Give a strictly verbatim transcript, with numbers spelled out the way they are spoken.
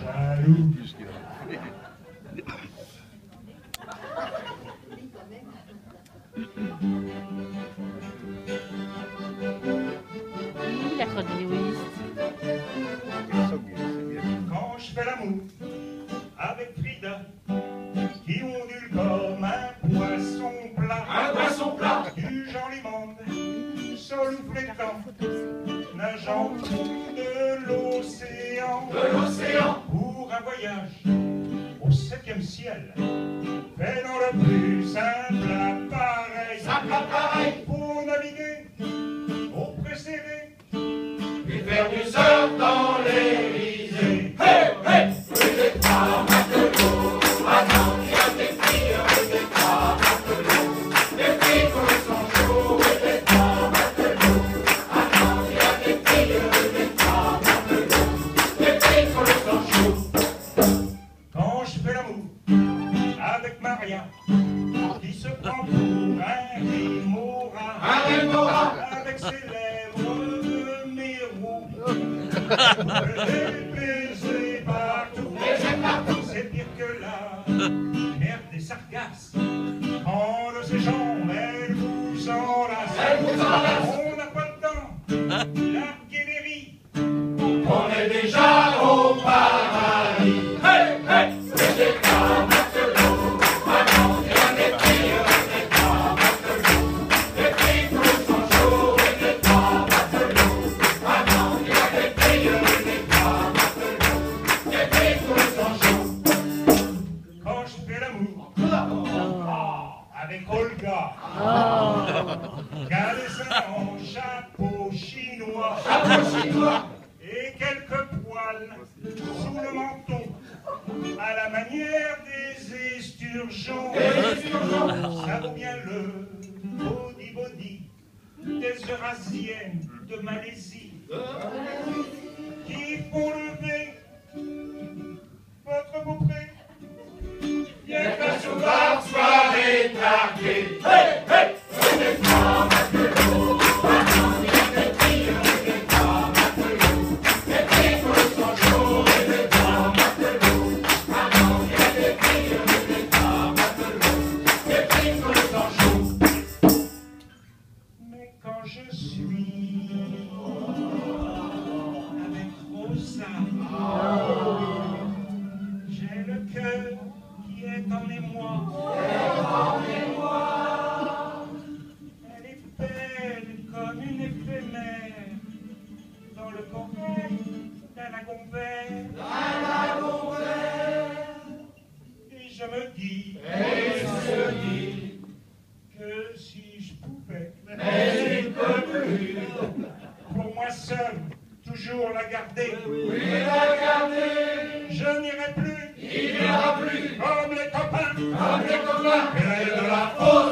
Jaloux. La crotte de Lewis. Quand je fais l'amour avec Frida, qui ondule comme un poisson plat, Un poisson plat, du genre limande, sol flétant, nageant au fond de l'océan, de l'océan, pour un voyage au septième ciel, fait dans le plus simple appareil, simple appareil, pour naviguer au précédé, puis faire du surf dans l'Élysée. Hey, hey! Rue des trois matelots, maintenant il y a des filles, rue des trois matelots. Les filles quand ils sont chauds, rue des trois matelots. Maintenant il y a des filles, rue des trois matelots. Les filles quand ils sont chauds. quand je fais l'amour avec Maria, qui se prend pour un rémora, Un rémora, avec ses lèvres de mérou, le baiser partout, c'est pire que la merde des sargasses, quand de ses jambes elle vous enlace, Elle vous enlace. on n'a pas le temps, larguer les riz, on est déjà au paradis. Hey, hey! Rue des trois matelots, maintenant il y a des filles, rue des trois matelots. Les filles quand ils sont chauds, rue des trois matelots. Maintenant il y a des filles, rue des trois matelots. Les filles quand ils sont chauds. quand je fais l'amour avec Olga, qui a des seins en chapeau chinois, Chapeau chinois, et quelques poils sous le menton, à la manière des esturgeons. Ça vaut bien le body body des Eurasiennes de Malaisie, qui font lever votre beaupré. bien que la chouvarde soit rétarquée. Hey, hey! Rue des trois matelots, maintenant il y a des filles, rue des trois matelots. Les filles quand ils sont chauds, rue des trois matelots. Maintenant il y a des filles, rue des trois matelots. Les filles quand ils sont chauds. Mais quand je suis avec Rosa, j'ai le cœur qui est en émoi. Elle est belle comme une éphémère dans le corbeil d'un lagon vert. Et je me dis Et se dit, que si je pouvais, mais il peut plus. pour moi seul, toujours la garder, Oui, la garder, je n'irai plus il n'ira plus. comme les copains. Comme les copains, et de la fausse